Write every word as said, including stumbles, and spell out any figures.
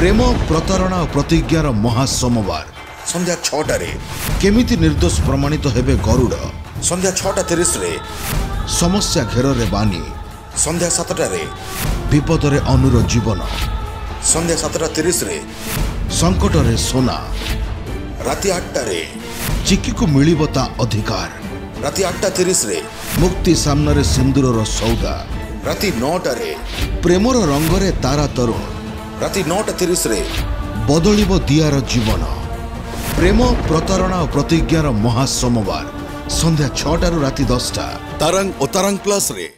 प्रेम प्रतारणा और प्रतिज्ञार महासोमवार संध्या छटारे केमिति निर्दोष प्रमाणित हेबे गरुड़ संध्या छटा तीस रे समस्या घेर रे बानी संध्या सातटारे विपद रे अनुर जीवन संध्या सातटा तीस रे संकट रे सोना राति आठटारे चिकी को मिलिबो ता अधिकार राति आठटा तीस रे मुक्ति सामने सिंदूर सौदा राति नौटारे प्रेमर रंगरे तारा तरुण राति नौटा तीस रे बदलिबो दियार जीवन प्रेम प्रतारणा और प्रतिज्ञार महासोमवार संध्या छटारू राति दसटा तरंग और तरंग प्लस रे।